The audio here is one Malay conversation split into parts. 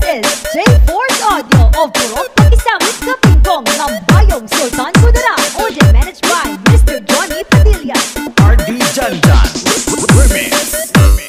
is J4's audio of Purok Pakisamit Kapingkong ng Bayong Sultan Kudarat, audio managed by Mr. Johnny Padilla. RD Janjan Remix.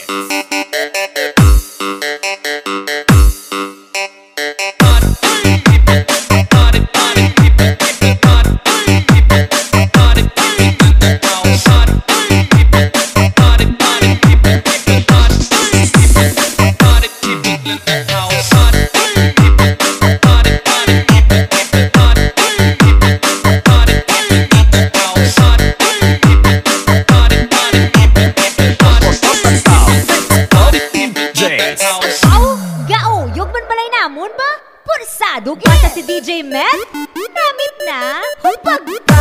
Pursado pa si DJ Matt, namit na hupag pa.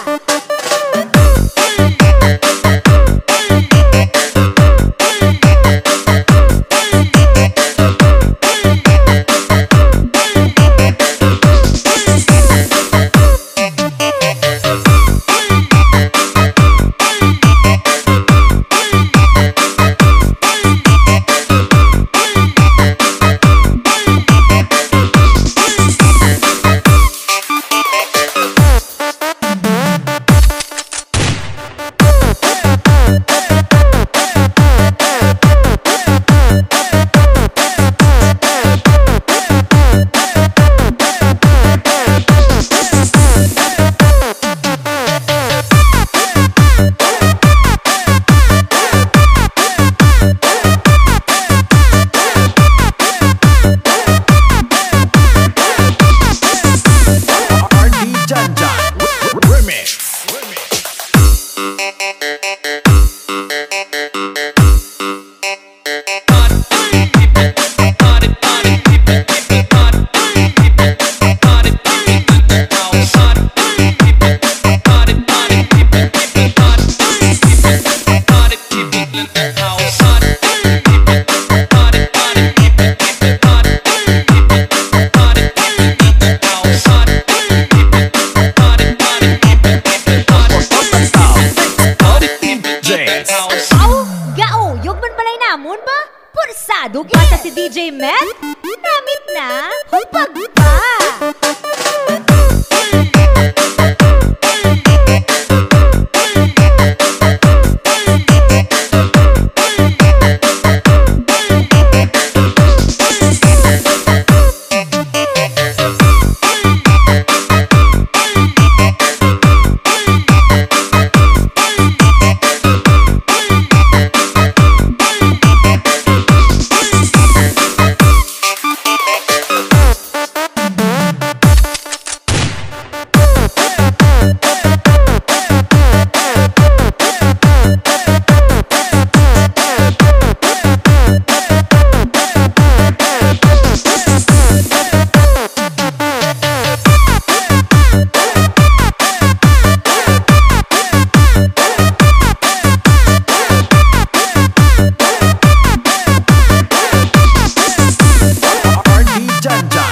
Pursado pa si DJ Matt, namit na hupag pa.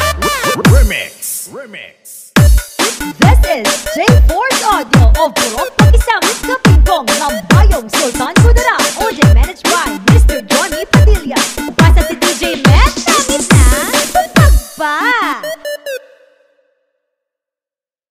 Remix. This is J4's audio of Purok